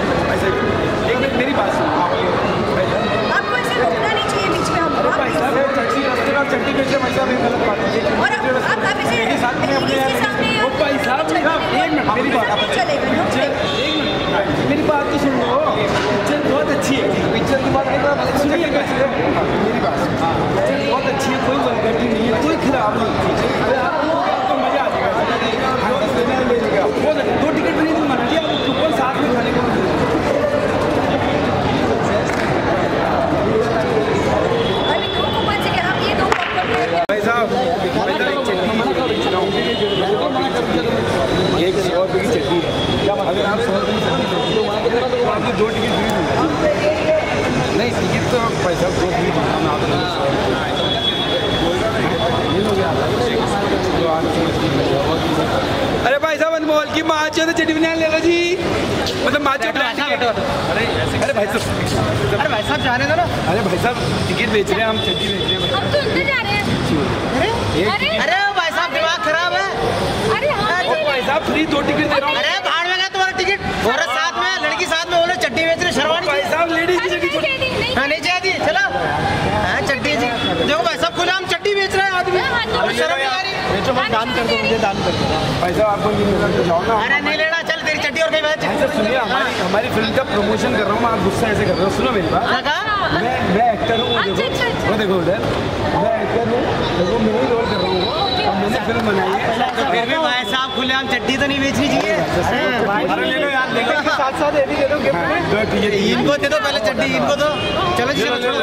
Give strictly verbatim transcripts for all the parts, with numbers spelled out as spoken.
ऐसा एक मिनट मेरी बात सुनो। आपको ऐसे रोकना नहीं चाहिए बीच में हमको। भाई साहब चट्टी रास्ते में चट्टी बेचते भाई साहब, ये गलत बात है। और आप आप इसे मेरे साथ में अपने इसके सामने ओ भाई साहब एक मिनट मेरी बात चलेगा ना। मेरी बात तो सुन लो। पिक्चर बहुत अच्छी है, पिक्चर की बात नहीं सुनिए मेरी बात। पिक्चर बहुत अच्छी है, कोई वल्गैरिटी नहीं है, कोई खराब नहीं है। आपको मजा आ जाएगा, दो टिकट नहीं दूंगा ना जी, आप ऊपर साथ में खाने को। अभी दो कूपन से क्या आप ये दो पॉपकॉर्न भाई साहब एक सौ रुपये की चटनी है, अगर आप सौ रुपये की चटनी तो आपको दो टिकट फ्री दूँगा। नहीं टिकट तो भाई साहब दो फ्री दूँगा मैं आपको। अरे भाई साहब अनमोल की माँ चाहिए तो चटनी बनाने ले लो जी, मतलब माँ चाहिए। अरे अरे भाई साहब अरे भाई साहब जा रहे थे ना। अरे भाई साहब टिकट बेच रहे हैं हम, चटनी बेच रहे हैं। हम तो अंदर जा रहे हैं। अरे अरे भाई साहब दिमाग खराब है। अरे हाँ भाई साहब फ्री दो टिकट दे रहा हूँ। अरे बाहर में गया तुम्हारा टिकट, औरत साथ में लड़की साथ में, बोले चट्टी बेच रहे शर्मानी। भाई साहब लेडीज की जगह हाँ नहीं चाहिए चलो चट्टी जी। देखो भाई साहब खुले हम चट्टी बेच रहे हैं आदमी, शर्म नहीं आ रही। दान कर दो, मुझे दान कर दो भाई साहब। आपको ये मिला तो जाओ ना। अरे नहीं लेना, चल तेरी चट्टी और कहीं बेच। भाई साहब सुनिए, हमारी हमारी फिल्म का प्रमोशन कर रहा हूँ मैं, आप गुस्सा ऐसे कर रहे हो। सुनो मेरी बात, मैं मैं एक्टर हूँ, वो देखो वो देखो उधर, मैं एक्टर हूँ, देखो मैं ही रोल कर रहा हूँ और मैंने फिल्म बनाई है। तो फिर भी भाई साहब खुले हम चट्टी तो नहीं बेचनी चाहिए। अरे ले लो यार, लेकिन साथ साथ ये भी दे दो गिफ्ट में। इनको दे दो पहले चट्टी, इनको दो। चलो चलो चलो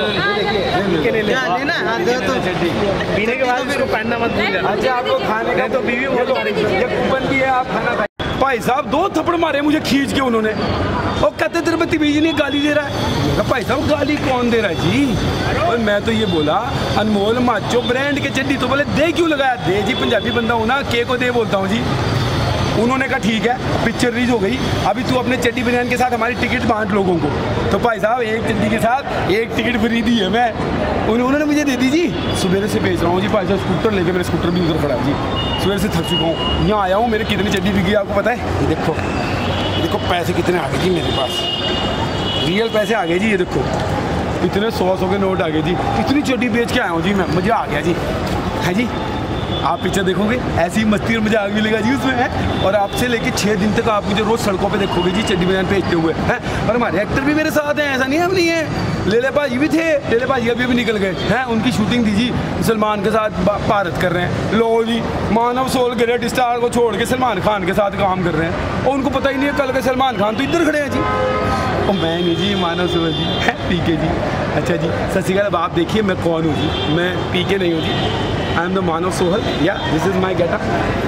लेना। हाँ दो तो पीने के बाद इसको पहनना मत भूल जाना। अच्छा आपको खाने का तो बीवी वो तो ये कूपन भी है, आप खाना खाइए। भाई साहब दो थप्पड़ मारे मुझे खींच के उन्होंने, और कहते तेरे बदतमीजी नहीं गाली दे रहा है। मैं कहा भाई साहब गाली कौन दे रहा है जी? और मैं तो ये बोला अनमोल माचो ब्रांड के चड्डी, तो बोले दे क्यों लगाया? दे जी, पंजाबी बंदा हूँ ना, के को दे बोलता हूँ जी। उन्होंने कहा ठीक है, पिक्चर रिलीज हो गई, अभी तू अपने चड्डी बनियान के साथ हमारी टिकट बांट लोगों को। तो भाई साहब एक चड्डी के साथ एक टिकट फ्री दी है मैं, उन्होंने मुझे दे दी जी। सुबह से बेच रहा हूँ जी भाई साहब, स्कूटर लेके, मेरे स्कूटर भी उधर खड़ा है जी। सुबह से थक चुका हूँ, यहाँ आया हूँ, मेरे कितनी चड्डी बिकी आपको पता है? ये देखो ये देखो पैसे कितने आ गए जी मेरे पास, रियल पैसे आ गए जी। ये देखो इतने सौ सौ के नोट आ गए जी, इतनी चड्डी बेच के आया हूँ जी मैं, मज़ा आ गया जी। है जी, आप पिक्चर देखोगे ऐसी मस्ती और मजाक मिलेगा जी उसमें है। और आपसे लेके छः दिन तक आप मुझे रोज़ सड़कों पे देखोगे जी चड्डी बनियान बेचते हुए हैं। और हमारे एक्टर भी मेरे साथ हैं, ऐसा नहीं है अब नहीं है। लेले भाजी भी थे, लेले भाजी अभी भी निकल गए हैं, उनकी शूटिंग थी जी, सलमान के साथ भारत कर रहे हैं। लो जी, मानव सोल ग्रेट स्टार को छोड़ के सलमान खान के साथ काम कर रहे हैं, और उनको पता ही नहीं है कल के सलमान खान तो इधर खड़े हैं जी। और मैं नहीं जी, मानव सोल जी है, पीके जी। अच्छा जी, सत श्री अकाल। अब आप देखिए मैं कौन हूँ जी, मैं पीके नहीं हूँ जी, I am the Manav Sohal, yeah this is my getup.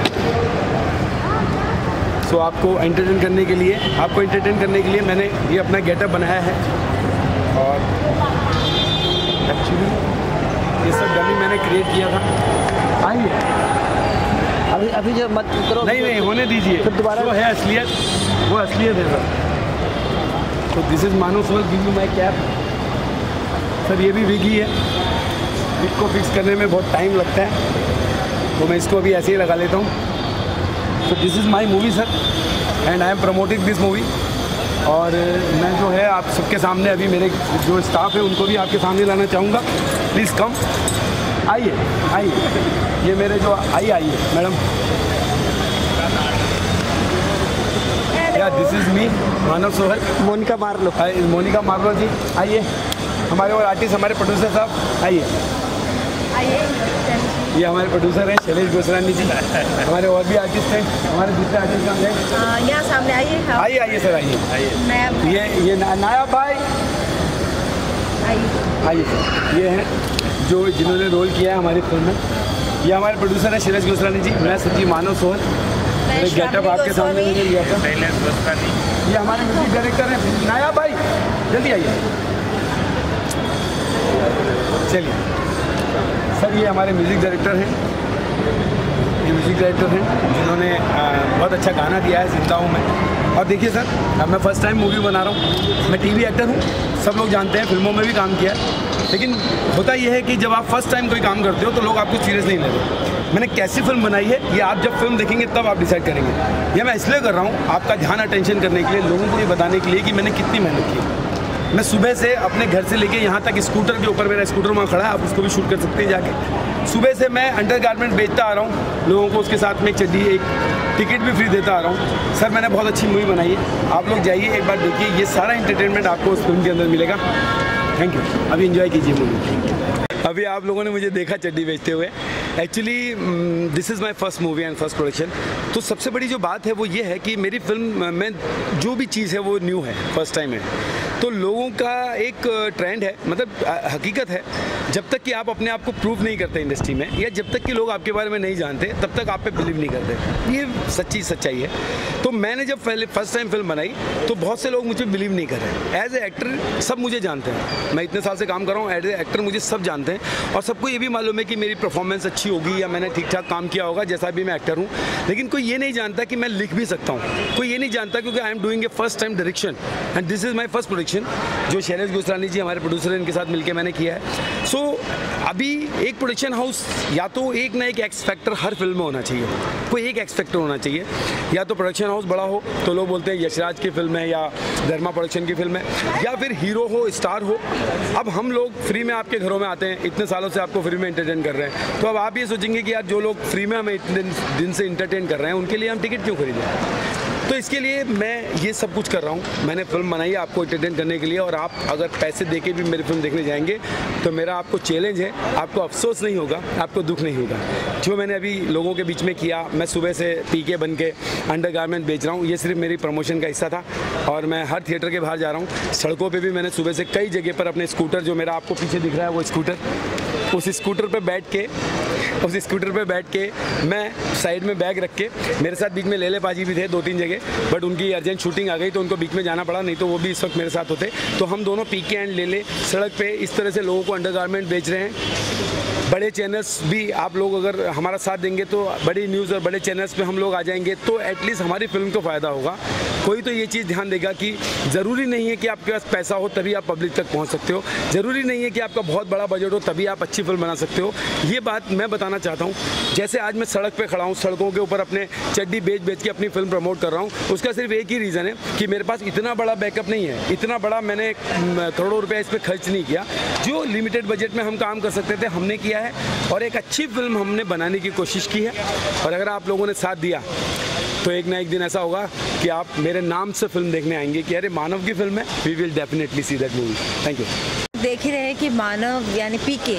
So आपको एंटरटेन करने के लिए आपको एंटरटेन करने के लिए मैंने ये अपना गेटअप बनाया है। और एक्चुअली ये सब डमी मैंने क्रिएट किया था। आइए अभी अभी जो मत करो, नहीं नहीं होने दीजिए, फिर दोबारा वो है असलियत, वो असलियत है सर। तो this is Manav Sohal, give you my cap. Sir ये भी विग ही है, विग को फिक्स करने में बहुत टाइम लगता है, तो मैं इसको अभी ऐसे ही लगा लेता हूँ। तो this is my movie sir, and I am promoting this movie. और मैं जो है आप सबके सामने अभी मेरे जो स्टाफ है उनको भी आपके सामने लाना चाहूँगा। प्लीज़ कम, आइए आइए, ये मेरे जो आइए आइए madam, yeah this is me Manav Sohal. Monica मार लो, मोनिका मारलो जी, आइए। हमारे और आर्टिस्ट, हमारे प्रोड्यूसर साहब आइए आइए। ये हमारे प्रोड्यूसर हैं शैलेश गोसरानी जी। हमारे और भी आर्टिस्ट हैं, हमारे दूसरे आर्टिस्ट हैं। यहाँ सामने आइए। आइए आइए सर, आइए आइए। ये ये नायाब भाई आइए आइए सर, ये हैं जो जिन्होंने रोल किया है हमारी फिल्म में। ये हमारे प्रोड्यूसर हैं शैलेश गोसरानी जी, मैं सच्ची मानव सोहन। मेरे गेटअप आपके सामने मैंने लिया था। ये हमारे म्यूजिक डायरेक्टर हैं नायाब भाई, जल्दी आइए। चलिए सर, ये हमारे म्यूज़िक डायरेक्टर हैं, ये म्यूज़िक डायरेक्टर हैं जिन्होंने बहुत अच्छा गाना दिया है जिंदा हूँ मैं। और देखिए सर, अब मैं फ़र्स्ट टाइम मूवी बना रहा हूँ, मैं टीवी एक्टर हूँ, सब लोग जानते हैं, फिल्मों में भी काम किया है। लेकिन होता यह है कि जब आप फर्स्ट टाइम कोई काम करते हो तो लोग आपको सीरियस नहीं लेते। मैंने कैसी फिल्म बनाई है ये आप जब फिल्म देखेंगे तब आप डिसाइड करेंगे। ये मैं इसलिए कर रहा हूँ आपका ध्यान अटेंशन करने के लिए, लोगों को ये बताने के लिए कि मैंने कितनी मेहनत की। मैं सुबह से अपने घर से लेके यहाँ तक स्कूटर के ऊपर, मेरा स्कूटर वहाँ खड़ा है, आप उसको भी शूट कर सकते हैं जाके। सुबह से मैं अंडरगारमेंट बेचता आ रहा हूँ लोगों को, उसके साथ में एक चड्डी, एक टिकट भी फ्री देता आ रहा हूँ। सर मैंने बहुत अच्छी मूवी बनाई है, आप लोग जाइए एक बार देखिए, ये सारा एंटरटेनमेंट आपको उस फिल्म के अंदर मिलेगा। Thank you. अभी एंजॉय कीजिए मूवी। अभी आप लोगों ने मुझे देखा चड्डी बेचते हुए। Actually this is my first movie and first production. तो सबसे बड़ी जो बात है वो ये है कि मेरी फिल्म में जो भी चीज़ है वो न्यू है, फर्स्ट टाइम है। तो लोगों का एक ट्रेंड है, मतलब हकीकत है, जब तक कि आप अपने आप को प्रूव नहीं करते इंडस्ट्री में, या जब तक कि लोग आपके बारे में नहीं जानते, तब तक आप पे बिलीव नहीं करते। ये सच्ची सच्चाई है। तो मैंने जब पहले फर्स्ट टाइम फिल्म बनाई तो बहुत से लोग मुझे बिलीव नहीं कर रहे। एज ए एक्टर सब मुझे जानते हैं, मैं इतने साल से काम कर रहा हूँ, एज ए एक्टर मुझे सब जानते हैं और सबको ये भी मालूम है कि मेरी परफॉर्मेंस अच्छी होगी या मैंने ठीक ठाक काम किया होगा, जैसा भी मैं एक्टर हूँ। लेकिन कोई ये नहीं जानता कि मैं लिख भी सकता हूँ, कोई ये नहीं जानता, क्योंकि I am doing a first time direction and this is my first production जो शैलेश गोस्वामी जी हमारे प्रोड्यूसर हैं, इनके साथ मिलकर मैंने किया है। सो so, अभी एक प्रोडक्शन हाउस या तो एक ना एक एक्स फैक्टर हर फिल्म में होना चाहिए, कोई एक एक्स फैक्टर होना चाहिए। या तो प्रोडक्शन हाउस बड़ा हो तो लोग बोलते हैं यशराज की फिल्म है या धर्मा प्रोडक्शन की फिल्म है, या फिर हीरो हो, स्टार हो। अब हम लोग फ्री में आपके घरों में आते हैं, इतने सालों से आपको फ्री में एंटरटेन कर रहे हैं, तो अब आप ये सोचेंगे कि यार जो लोग फ्री में हमें इतने दिन से एंटरटेन कर रहे हैं उनके लिए हम टिकट क्यों खरीदें। तो इसके लिए मैं ये सब कुछ कर रहा हूँ। मैंने फिल्म बनाई है आपको एंटरटेन करने के लिए, और आप अगर पैसे देके भी मेरी फिल्म देखने जाएंगे तो मेरा आपको चैलेंज है, आपको अफसोस नहीं होगा, आपको दुख नहीं होगा। जो मैंने अभी लोगों के बीच में किया, मैं सुबह से पीके बन के अंडरगारमेंट बेच रहा हूँ, ये सिर्फ मेरी प्रमोशन का हिस्सा था। और मैं हर थिएटर के बाहर जा रहा हूँ, सड़कों पर भी मैंने सुबह से कई जगह पर अपने स्कूटर, जो मेरा आपको पीछे दिख रहा है वो स्कूटर, उस स्कूटर पर बैठ के उस स्कूटर पे बैठ के मैं साइड में बैग रख के, मेरे साथ बीच में लेले पाजी भी थे दो तीन जगह, बट उनकी अर्जेंट शूटिंग आ गई तो उनको बीच में जाना पड़ा, नहीं तो वो भी इस वक्त मेरे साथ होते। तो हम दोनों पीके एंड लेले सड़क पे इस तरह से लोगों को अंडरगारमेंट बेच रहे हैं। बड़े चैनल्स भी आप लोग अगर हमारा साथ देंगे तो बड़ी न्यूज़ और बड़े चैनल्स पे हम लोग आ जाएंगे, तो एटलीस्ट हमारी फिल्म को फ़ायदा होगा। कोई तो ये चीज़ ध्यान देगा कि ज़रूरी नहीं है कि आपके पास पैसा हो तभी आप पब्लिक तक पहुंच सकते हो, ज़रूरी नहीं है कि आपका बहुत बड़ा बजट हो तभी आप अच्छी फिल्म बना सकते हो। ये बात मैं बताना चाहता हूँ। जैसे आज मैं सड़क पे खड़ा हूँ, सड़कों के ऊपर अपने चड्डी बेच बेच के अपनी फिल्म प्रमोट कर रहा हूँ, उसका सिर्फ एक ही रीज़न है कि मेरे पास इतना बड़ा बैकअप नहीं है, इतना बड़ा मैंने करोड़ों रुपये इस पर खर्च नहीं किया। जो लिमिटेड बजट में हम काम कर सकते थे हमने किया है, और एक अच्छी फिल्म हमने बनाने की कोशिश की है। और अगर आप लोगों ने साथ दिया तो एक ना एक दिन ऐसा होगा कि आप मेरे नाम से फिल्म देखने आएंगे कि अरे मानव की फिल्म है, we will definitely see that movie. Thank you. देख ही रहे हैं कि मानव यानी पीके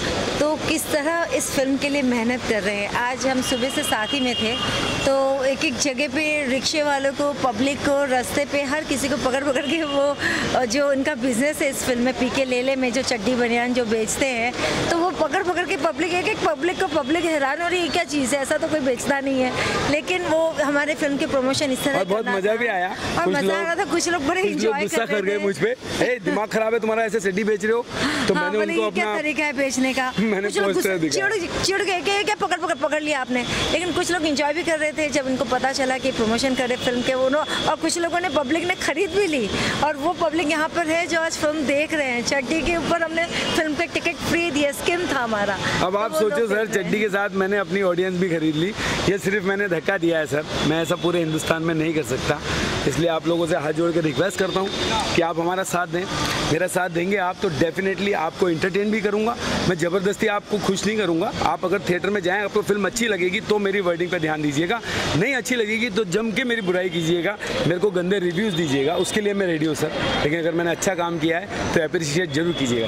तो किस तरह इस फिल्म के लिए मेहनत कर रहे हैं। आज हम सुबह से साथ ही में थे, तो एक एक जगह पे रिक्शे वालों को, पब्लिक को, रास्ते पे हर किसी को पकड़ पकड़ के वो जो उनका बिजनेस है इस फिल्म में, पीके लेले में जो चड्डी बनियान जो बेचते हैं, तो वो पकड़ पकड़ के पब्लिक, एक एक पब्लिक को पब्लिक हैरान हो रही है क्या चीज़ है, ऐसा तो कोई बेचता नहीं है। लेकिन वो हमारे फिल्म के प्रमोशन इस तरह बहुत मजा भी आया और मजा आ रहा था, कुछ लोग बड़े इंजॉय कर गए मुझ पे, दिमाग खराब है तुम्हारा, ऐसे चड्डी बेच रहे हो। तो मैंने उनको अपना क्या तरीका है बेचने का, मैंने चिड़ चिड़ गए कि क्या पकड़ पकड़ पकड़ लिया आपने। लेकिन कुछ लोग एंजॉय भी कर रहे थे जब उनको पता चला कि प्रमोशन कर रहे फिल्म के वो, और कुछ लोगों ने, पब्लिक ने खरीद भी ली, और वो पब्लिक यहाँ पर है जो आज फिल्म देख रहे हैं। चड्डी के ऊपर हमने फिल्म का टिकट फ्री दिया, स्कीम था हमारा। अब आप सोचो सर, चड्डी के साथ मैंने अपनी ऑडियंस भी खरीद ली, ये सिर्फ मैंने धक्का दिया है सर, मैं ऐसा पूरे हिंदुस्तान में नहीं कर सकता। इसलिए आप लोगों से हाथ जोड़ के रिक्वेस्ट करता हूँ कि आप हमारा साथ दें। मेरा साथ देंगे आप तो डेफिनेटली आपको एंटरटेन भी करूँगा, मैं ज़बरदस्ती आपको खुश नहीं करूँगा। आप अगर थिएटर में जाएं, आपको फिल्म अच्छी लगेगी तो मेरी वर्डिंग पे ध्यान दीजिएगा, नहीं अच्छी लगेगी तो जम के मेरी बुराई कीजिएगा, मेरे को गंदे रिव्यूज़ दीजिएगा, उसके लिए मैं रेडी हूँ सर। लेकिन अगर मैंने अच्छा काम किया है तो अप्रिशिएट जरूर कीजिएगा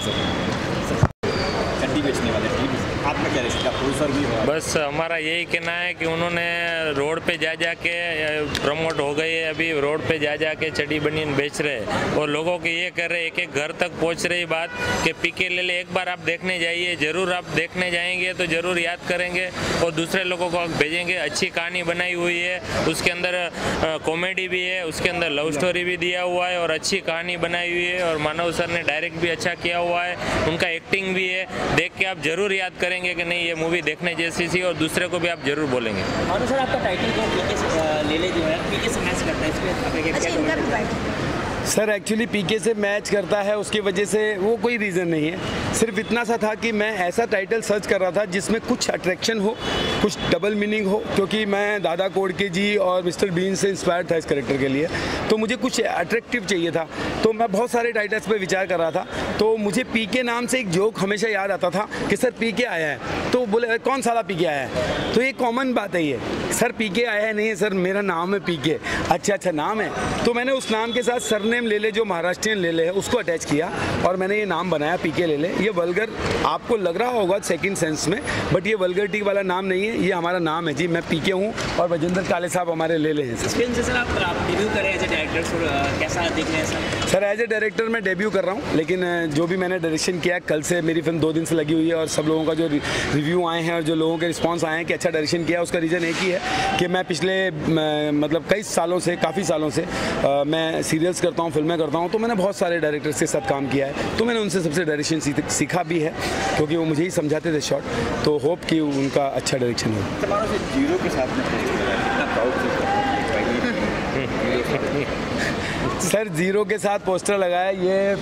सर। चड्डी बेचने वाले आपका क्या रिश्ता, प्रोड्यूसर भी हो? बस हमारा यही कहना है कि उन्होंने रोड पे जा जा के प्रमोट हो गए, अभी रोड पे जा जा के चड्डी बनियान बेच रहे हैं और लोगों के ये कर रहे, एक एक घर तक पहुंच रही बात कि पीके ले ले। एक बार आप देखने जाइए, ज़रूर आप देखने जाएंगे तो ज़रूर याद करेंगे और दूसरे लोगों को आप भेजेंगे। अच्छी कहानी बनाई हुई है, उसके अंदर कॉमेडी भी है, उसके अंदर लव स्टोरी भी दिया हुआ है और अच्छी कहानी बनाई हुई है। और मानव सर ने डायरेक्ट भी अच्छा किया हुआ है, उनका एक्टिंग भी है, देख के आप ज़रूर याद करेंगे कि नहीं ये मूवी देखने जैसी थी, और दूसरे को भी आप जरूर बोलेंगे। और सर आपका टाइटल को पीके ले ले जो है, पीके से मैच करता है, इसमें अच्छा, इनका भी सर एक्चुअली पीके से मैच करता है, उसकी वजह से वो कोई रीज़न नहीं है। सिर्फ इतना सा था कि मैं ऐसा टाइटल सर्च कर रहा था जिसमें कुछ अट्रैक्शन हो, कुछ डबल मीनिंग हो, क्योंकि मैं दादा कोडके जी और मिस्टर बीन से इंस्पायर्ड था इस कैरेक्टर के लिए, तो मुझे कुछ अट्रैक्टिव चाहिए था। तो मैं बहुत सारे टाइटल्स पे विचार कर रहा था, तो मुझे पीके नाम से एक जोक हमेशा याद आता था कि सर पीके आया है, तो बोले कौन साला पीके आया है, तो ये कॉमन बात है ये, सर पीके आया है, नहीं है सर मेरा नाम है पीके। अच्छा अच्छा नाम है, तो मैंने उस नाम के साथ सरनेम ले ले जो महाराष्ट्रियन ले ले है उसको अटैच किया और मैंने ये नाम बनाया पीके ले ले। ये वल्गर आपको लग रहा होगा सेकंड सेंस में, बट ये वल्गरिटी वाला नाम नहीं है, ये हमारा नाम है जी। मैं पीके हूँ और वजेंद्र काले साहब हमारे ले ले हैं। फिल्म से सर आप डेब्यू करें एज ए डायरेक्टर, कैसा देख रहे हैं sir? Sir as a director मैं डेब्यू कर रहा हूँ, लेकिन जो भी मैंने डायरेक्शन किया कल से मेरी फिल्म दो दिन से लगी हुई है और सब लोगों का जो रिव्यू आए हैं और जो लोगों के रिस्पॉन्स आए हैं कि अच्छा डायरेक्शन किया, उसका रीज़न एक ही है कि मैं पिछले मतलब कई सालों से काफ़ी सालों से आ, मैं सीरियल्स करता हूँ, फिल्में करता हूँ, तो मैंने बहुत सारे डायरेक्टर्स के साथ काम किया है, तो मैंने उनसे सबसे डायरेक्शन सीखा भी है क्योंकि वो मुझे ही समझाते थे शॉट, तो होप कि उनका अच्छा डायरेक्शन हो। जीरो के साथ सर जीरो के साथ पोस्टर लगाया ये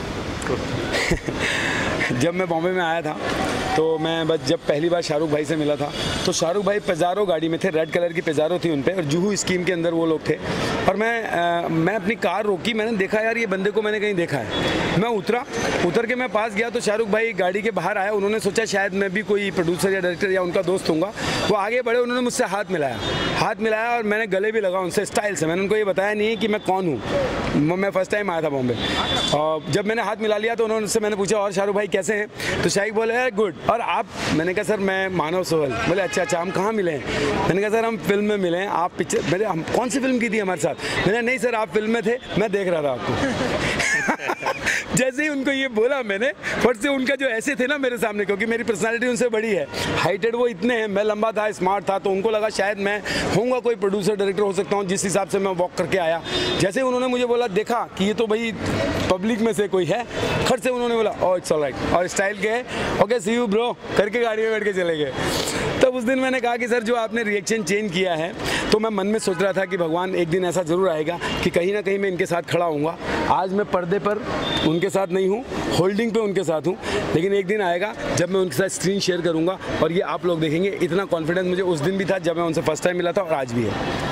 जब मैं बॉम्बे में आया था तो मैं बस जब पहली बार शाहरुख भाई से मिला था तो शाहरुख भाई पेजारो गाड़ी में थे, रेड कलर की पेजारो थी उन पे और जुहू स्कीम के अंदर वो लोग थे और मैं आ, मैं अपनी कार रोकी, मैंने देखा यार ये बंदे को मैंने कहीं देखा है। मैं उतरा, उतर के मैं पास गया तो शाहरुख भाई गाड़ी के बाहर आया, उन्होंने सोचा शायद मैं भी कोई प्रोड्यूसर या डायरेक्टर या उनका दोस्त हूँगा, वो आगे बढ़े, उन्होंने मुझसे हाथ मिलाया हाथ मिलाया और मैंने गले भी लगा उनसे स्टाइल से। मैंने उनको ये बताया नहीं कि मैं कौन हूँ, मैं फर्स्ट टाइम आया था बॉम्बे और जब मैंने हाथ मिला लिया तो उन्होंने मैंने पूछा और शाहरुख भाई कैसे हैं, तो शाहरुख बोले गुड, और आप? मैंने कहा सर मैं मानव सोहल। बोले अच्छा अच्छा हम कहाँ मिले हैं? मैंने कहा सर हम फिल्म में मिले हैं, आप पिक्चर मेरे हम कौन सी फिल्म की थी हमारे साथ? मैंने नहीं सर आप फिल्म में थे, मैं देख रहा था आपको। जैसे ही उनको ये बोला मैंने फट से उनका जो ऐसे थे ना मेरे सामने, क्योंकि मेरी पर्सनालिटी उनसे बड़ी है, हाइटेड वो इतने हैं, मैं लंबा था स्मार्ट था, तो उनको लगा शायद मैं होऊंगा कोई प्रोड्यूसर डायरेक्टर हो सकता हूँ, जिस हिसाब से मैं वॉक करके आया। जैसे ही उन्होंने मुझे बोला देखा कि ये तो भाई पब्लिक में से कोई है, खट से उन्होंने बोला ओ इट्स ऑलराइट और स्टाइल के ओके सी यू ब्रो करके गाड़ी में बैठ के चले गए। तब उस दिन मैंने कहा कि सर जो आपने रिएक्शन चेंज किया है, तो मैं मन में सोच रहा था कि भगवान एक दिन ऐसा ज़रूर आएगा कि कहीं ना कहीं मैं इनके साथ खड़ा हूँगा। आज मैं पर्दे पर उनके साथ नहीं हूँ, होल्डिंग पे उनके साथ हूँ, लेकिन एक दिन आएगा जब मैं उनके साथ स्क्रीन शेयर करूँगा और ये आप लोग देखेंगे। इतना कॉन्फिडेंस मुझे उस दिन भी था जब मैं उनसे फर्स्ट टाइम मिला था और आज भी है।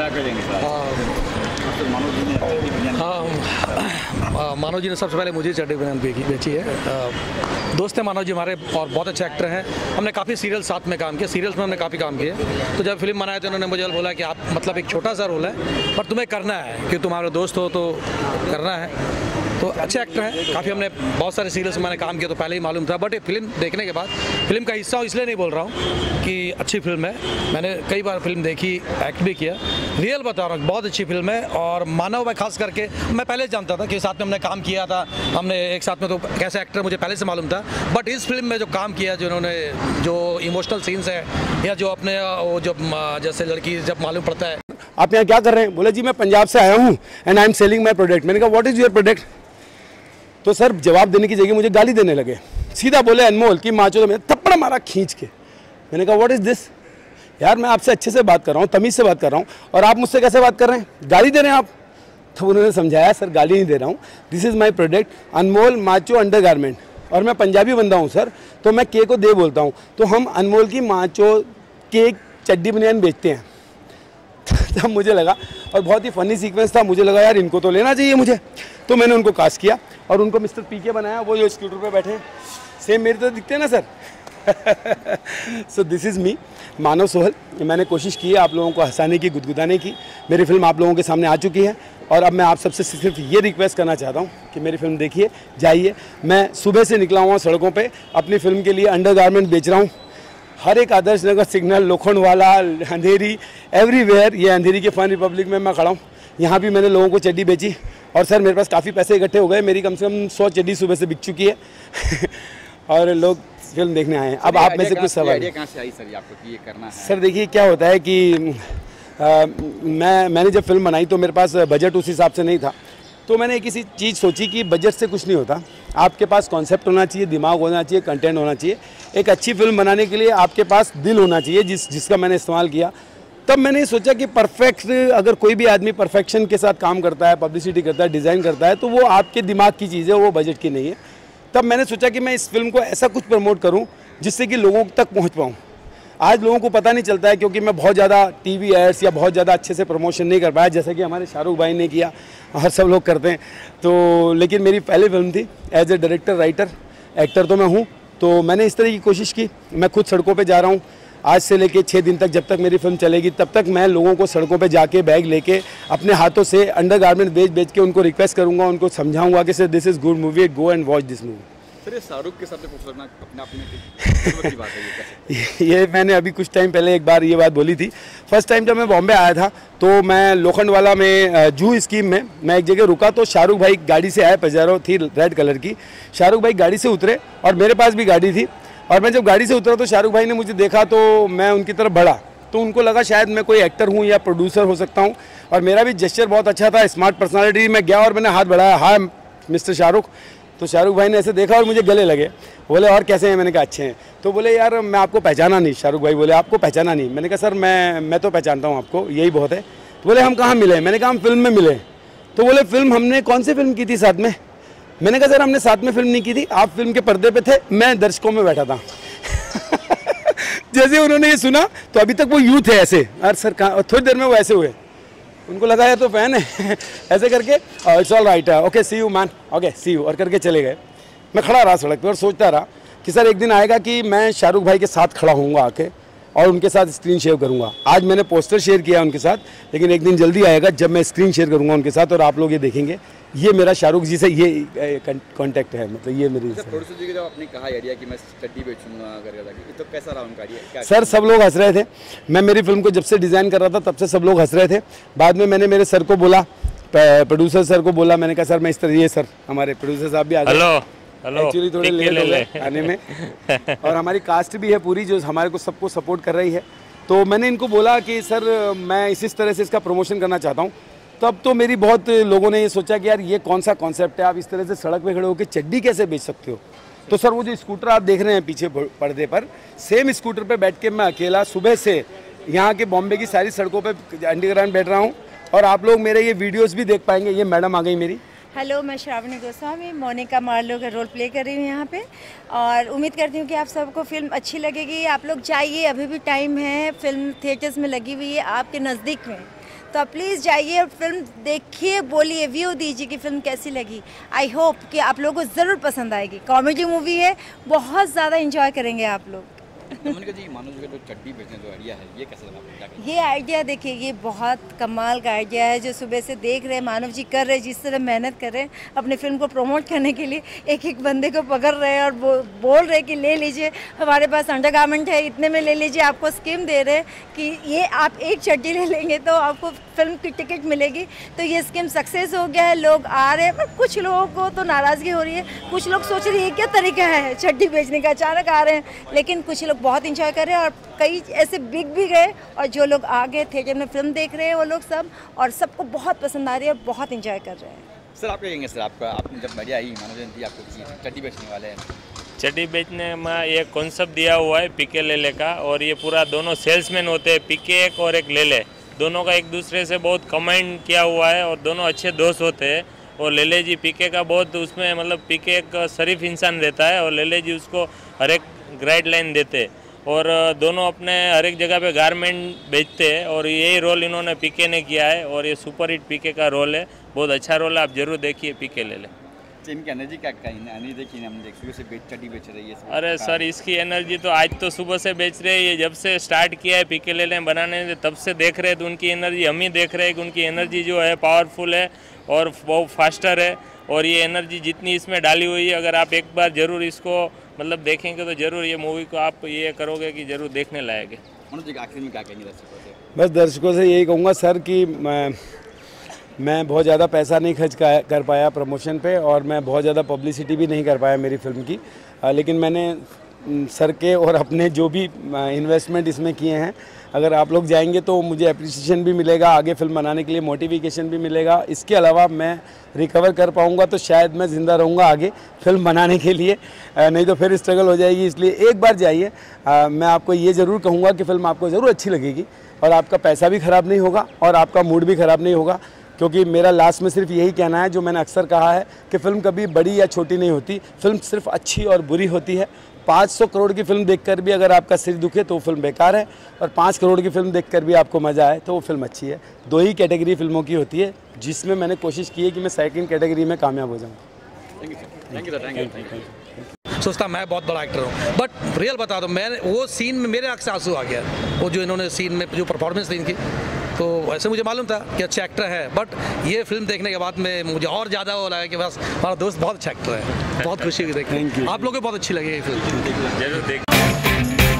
हाँ, मानव जी ने सबसे पहले मुझे चड्डी बनियान बेची है। दोस्त हैं मानव जी हमारे और बहुत अच्छे एक्टर हैं, हमने काफ़ी सीरियल साथ में काम किया, सीरियल्स में हमने काफ़ी काम किए। तो जब फिल्म बनाए थे उन्होंने मुझे बोला कि आप मतलब एक छोटा सा रोल है पर तुम्हें करना है कि तुम्हारे दोस्त हो तो करना है। तो अच्छे एक्टर हैं, काफ़ी हमने बहुत सारे सीरियल्स में मैंने काम किया तो पहले ही मालूम था, बट ये फिल्म देखने के बाद फिल्म का हिस्सा हूँ इसलिए नहीं बोल रहा हूँ कि अच्छी फिल्म है, मैंने कई बार फिल्म देखी, एक्ट भी किया, रियल बता रहा हूँ बहुत अच्छी फिल्म है। और मानव भाई खास करके मैं पहले जानता था कि साथ में हमने काम किया था, हमने एक साथ में तो कैसे एक्टर मुझे पहले से मालूम था, बट इस फिल्म में जो काम किया जिन्होंने जो इमोशनल सीन्स है या जो अपने वो जो जैसे लड़की जब मालूम पड़ता है आप यहाँ क्या कर रहे हैं, बोले जी मैं पंजाब से आया हूँ and I am selling my product. मैंने कहा व्हाट इज़ योर प्रोडक्ट? तो सर जवाब देने की जगह मुझे गाली देने लगे, सीधा बोले अनमोल की माचो, तो मैंने थप्पड़ मारा खींच के। मैंने कहा व्हाट इज़ दिस? यार मैं आपसे अच्छे से बात कर रहा हूँ, तमीज़ से बात कर रहा हूँ और आप मुझसे कैसे बात कर रहे हैं, गाली दे रहे हैं आप? तो उन्होंने समझाया सर गाली नहीं दे रहा हूँ, this is my product Anmol macho under garment, और मैं पंजाबी बंदा हूँ सर तो मैं के को दे बोलता हूँ, तो हम अनमोल की माचो के चड्डी बनियान बेचते हैं। तब मुझे लगा, और बहुत ही फनी सीक्वेंस था, मुझे लगा यार इनको तो लेना चाहिए मुझे, तो मैंने उनको कास्ट किया और उनको मिस्टर पीके बनाया, वो जो स्कूटर पे बैठे हैं सेम मेरे तो दिखते हैं ना sir. So this is me Manav Sohal. मैंने कोशिश की है आप लोगों को हंसाने की, गुदगुदाने की। मेरी फिल्म आप लोगों के सामने आ चुकी है और अब मैं आप सबसे सिर्फ ये रिक्वेस्ट करना चाहता हूँ कि मेरी फिल्म देखिए, जाइए। मैं सुबह से निकला हुआ सड़कों पे अपनी फिल्म के लिए अंडरगारमेंट बेच रहा हूँ, हर एक आदर्श नगर सिग्नल, लोखंडवाला, अंधेरी, एवरीवेयर। ये अंधेरी के फन रिपब्लिक में मैं खड़ा हूँ, यहाँ भी मैंने लोगों को चड्डी बेची और सर मेरे पास काफ़ी पैसे इकट्ठे हो गए, मेरी कम से कम सौ चड्डी सुबह से बिक चुकी है। और लोग फिल्म देखने आए हैं। अब आप में से कुछ सवाल कहाँ से आई सर आपको कि ये करना है? सर देखिए क्या होता है कि आ, मैं मैंने जब फिल्म बनाई तो मेरे पास बजट उस हिसाब से नहीं था, तो मैंने एक ऐसी चीज़ सोची कि बजट से कुछ नहीं होता, आपके पास कॉन्सेप्ट होना चाहिए, दिमाग होना चाहिए, कंटेंट होना चाहिए। एक अच्छी फिल्म बनाने के लिए आपके पास दिल होना चाहिए, जिस जिसका मैंने इस्तेमाल किया। तब मैंने सोचा कि परफेक्ट, अगर कोई भी आदमी परफेक्शन के साथ काम करता है, पब्लिसिटी करता है, डिज़ाइन करता है, तो वो आपके दिमाग की चीज़ है, वो बजट की नहीं है। तब मैंने सोचा कि मैं इस फिल्म को ऐसा कुछ प्रमोट करूं जिससे कि लोगों तक पहुंच पाऊं। आज लोगों को पता नहीं चलता है क्योंकि मैं बहुत ज़्यादा टीवी एड्स या बहुत ज़्यादा अच्छे से प्रमोशन नहीं कर पाया, जैसा कि हमारे शाहरुख भाई ने किया, हर सब लोग करते हैं। तो लेकिन मेरी पहली फिल्म थी, as a director, writer, actor तो मैं हूँ, तो मैंने इस तरह की कोशिश की। मैं खुद सड़कों पे जा रहा हूँ आज से लेके छः दिन तक, जब तक मेरी फिल्म चलेगी तब तक मैं लोगों को सड़कों पे जाके बैग लेके अपने हाथों से अंडरगारमेंट बेच बेच के उनको रिक्वेस्ट करूँगा, उनको समझाऊंगा कि sir this is good movie, go and watch this movie. Sir ये शाहरुख के साथ अपने आप में की बात है ये, ये मैंने अभी कुछ टाइम पहले एक बार ये बात बोली थी। फर्स्ट टाइम जब मैं बॉम्बे आया था तो मैं लोखंडवाला में जू स्कीम में मैं एक जगह रुका, तो शाहरुख भाई गाड़ी से आए, पजेरो थी रेड कलर की। शाहरुख भाई गाड़ी से उतरे और मेरे पास भी गाड़ी थी, और मैं जब गाड़ी से उतरा तो शाहरुख भाई ने मुझे देखा, तो मैं उनकी तरफ बढ़ा, तो उनको लगा शायद मैं कोई एक्टर हूँ या प्रोड्यूसर हो सकता हूँ, और मेरा भी जेस्चर बहुत अच्छा था, स्मार्ट पर्सनालिटी। मैं गया और मैंने हाथ बढ़ाया, हाय मिस्टर शाहरुख। तो शाहरुख भाई ने ऐसे देखा और मुझे गले लगे, बोले और कैसे हैं? मैंने कहा अच्छे हैं। तो बोले यार मैं आपको पहचाना नहीं। शाहरुख भाई बोले आपको पहचाना नहीं? मैंने कहा सर मैं मैं तो पहचानता हूँ आपको, यही बहुत है। तो बोले हम कहाँ मिले? मैंने कहा हम फिल्म में मिले। तो बोले फिल्म हमने कौन सी फिल्म की थी साथ में? मैंने कहा सर हमने साथ में फिल्म नहीं की थी, आप फिल्म के पर्दे पे थे, मैं दर्शकों में बैठा था। जैसे उन्होंने ये सुना तो अभी तक वो यूथ है ऐसे, अरे सर कहाँ, थोड़ी देर में वो ऐसे हुए, उनको लगा यार तो फैन है। ऐसे करके it's all right, okay see you man, okay see you, और करके चले गए। मैं खड़ा रहा सड़क पे और सोचता रहा कि सर एक दिन आएगा कि मैं शाहरुख भाई के साथ खड़ा होऊंगा आके और उनके साथ स्क्रीन शेयर करूंगा। आज मैंने पोस्टर शेयर किया उनके साथ, लेकिन एक दिन जल्दी आएगा जब मैं स्क्रीन शेयर करूंगा उनके साथ, और आप लोग ये देखेंगे। ये मेरा शाहरुख जी से ये कांटेक्ट है, मतलब ये मेरी। प्रोड्यूसर जी के जब आपने कहा आइडिया कि मैं चड्डी बेचूंगा करके, तो कैसा रहा उनका आइडिया? सर सब लोग हंस रहे थे। मैं मेरी फिल्म को जब से डिज़ाइन कर रहा था तब से सब लोग हंस रहे थे। बाद में मैंने मेरे सर को बोला, प्रोड्यूसर सर को बोला, मैंने कहा सर मैं इस तरह, ये सर हमारे प्रोड्यूसर साहब भी आ गए, एक्चुअली थोड़े लेट हो गए आने में, और हमारी कास्ट भी है पूरी जो हमारे को सबको सपोर्ट कर रही है। तो मैंने इनको बोला कि सर मैं इस इस तरह से इसका प्रमोशन करना चाहता हूँ। तब तो मेरी बहुत लोगों ने ये सोचा कि यार ये कौन सा कॉन्सेप्ट है, आप इस तरह से सड़क पे खड़े होकर चड्डी कैसे बेच सकते हो? तो सर वो जो स्कूटर आप देख रहे हैं पीछे पर्दे पर, सेम स्कूटर पे बैठ के मैं अकेला सुबह से यहाँ के बॉम्बे की सारी सड़कों पे अंडरग्राउंड बैठ रहा हूँ, और आप लोग मेरे ये वीडियोस भी देख पाएंगे। ये मैडम आ गई मेरी। हेलो, मैं श्रावणी गोस्वामी मोनिका मार्लो का रोल प्ले कर रही हूँ यहाँ पे, और उम्मीद करती हूँ कि आप सबको फिल्म अच्छी लगेगी। आप लोग जाइए, अभी भी टाइम है, फिल्म थिएटर्स में लगी हुई है आपके नज़दीक में, तो आप प्लीज़ जाइए और फिल्म देखिए, बोलिए, व्यू दीजिए कि फिल्म कैसी लगी। आई होप कि आप लोगों को ज़रूर पसंद आएगी। कॉमेडी मूवी है, बहुत ज़्यादा इंजॉय करेंगे आप लोग। मोनिका जी, मानो जी जो चड्डी बेचने जो आइडिया है, ये कैसा लगा? ये आइडिया देखिए, ये बहुत कमाल का आइडिया है जो सुबह से देख रहे हैं मानव जी कर रहे हैं, जिस तरह मेहनत कर रहे हैं अपने फिल्म को प्रमोट करने के लिए। एक एक बंदे को पकड़ रहे हैं और बो, बोल रहे हैं कि ले लीजिए, हमारे पास अंडरगारमेंट है, इतने में ले लीजिए। आपको स्कीम दे रहे हैं कि ये आप एक चड्डी ले लेंगे तो आपको फिल्म की टिकट मिलेगी। तो ये स्कीम सक्सेस हो गया है, लोग आ रहे हैं, पर कुछ लोगों को तो नाराज़गी हो रही है, कुछ लोग सोच रहे हैं क्या तरीका है चड्डी बेचने का, अचानक आ रहे हैं, लेकिन कुछ लोग बहुत इंजॉय कर रहे हैं, और कई ऐसे बिक भी गए, और जो लोग आ गए थिएटर में फिल्म देख रहे हैं वो लोग सब, और सबको बहुत पसंद आ रही है और बहुत इंजॉय कर रहे हैं। सर आप क्या कहेंगे? सर आपका, आपने जब मीडिया आई मानव जयंती, आपको चड्डी बेचने वाले हैं, चड्डी बेचने में ये कॉन्सेप्ट दिया हुआ है पीके लेले का, और ये पूरा दोनों सेल्समैन होते हैं, पीके एक और एक लेले, दोनों का एक दूसरे से बहुत कमेंट किया हुआ है, और दोनों अच्छे दोस्त होते हैं। और लेले जी पीके का बहुत उसमें, मतलब पीके एक शरीफ इंसान रहता है और लेले जी उसको हर एक गाइडलाइन देते, और दोनों अपने हर एक जगह पे गारमेंट बेचते हैं, और यही रोल इन्होंने पीके ने किया है, और ये सुपर हिट पीके का रोल है, बहुत अच्छा रोल है, आप जरूर देखिए पीके ले ले। इनकी एनर्जी क्या एनर्जी देखिए, हम देख सुबह से बेच चड्डी बेच रही है। अरे सर इसकी एनर्जी तो आज तो सुबह से बेच रहे हैं, ये जब से स्टार्ट किया है पीके ले लें बनाने तब से देख रहे हैं, तो उनकी एनर्जी हम ही देख रहे हैं कि उनकी एनर्जी जो है पावरफुल है और बहुत फास्टर है, और ये एनर्जी जितनी इसमें डाली हुई है, अगर आप एक बार ज़रूर इसको मतलब देखेंगे तो ज़रूर ये मूवी को आप ये करोगे कि ज़रूर देखने लायक है। मनोज जी आखिर में क्या कहेंगे दर्शकों से? बस दर्शकों से यही कहूँगा सर कि मैं मैं बहुत ज़्यादा पैसा नहीं खर्च कर पाया प्रमोशन पे, और मैं बहुत ज़्यादा पब्लिसिटी भी नहीं कर पाया मेरी फिल्म की, लेकिन मैंने सर के और अपने जो भी इन्वेस्टमेंट इसमें किए हैं, अगर आप लोग जाएंगे तो मुझे अप्रिसिएशन भी मिलेगा, आगे फिल्म बनाने के लिए मोटिवेशन भी मिलेगा। इसके अलावा मैं रिकवर कर पाऊंगा तो शायद मैं ज़िंदा रहूंगा आगे फिल्म बनाने के लिए, नहीं तो फिर स्ट्रगल हो जाएगी। इसलिए एक बार जाइए, मैं आपको ये ज़रूर कहूँगा कि फिल्म आपको ज़रूर अच्छी लगेगी, और आपका पैसा भी ख़राब नहीं होगा और आपका मूड भी ख़राब नहीं होगा। क्योंकि मेरा लास्ट में सिर्फ यही कहना है जो मैंने अक्सर कहा है कि फ़िल्म कभी बड़ी या छोटी नहीं होती, फिल्म सिर्फ अच्छी और बुरी होती है। पाँच सौ करोड़ की फिल्म देखकर भी अगर आपका सिर दुखे तो वो फिल्म बेकार है, और पाँच करोड़ की फिल्म देखकर भी आपको मज़ा आए तो वो फिल्म अच्छी है। दो ही कैटेगरी फिल्मों की होती है, जिसमें मैंने कोशिश की है कि मैं सेकंड कैटेगरी में कामयाब हो जाऊँ। Thank you sir, thank you sir, thank you. सोचता मैं बहुत बड़ा एक्टर हूँ, बट रियल बता दो, मैं वो सीन में मेरे आँख से आंसू आ गया, वो जो इन्होंने सीन में जो परफॉर्मेंस थी इनकी, तो ऐसे मुझे मालूम था कि अच्छे एक्टर है, बट ये फिल्म देखने के बाद में मुझे और ज़्यादा वो लगा कि बस हमारा दोस्त बहुत अच्छा एक्टर है। बहुत खुशी हुई देखने, आप लोगों को बहुत अच्छी लगी ये फिल्म। जरूर देख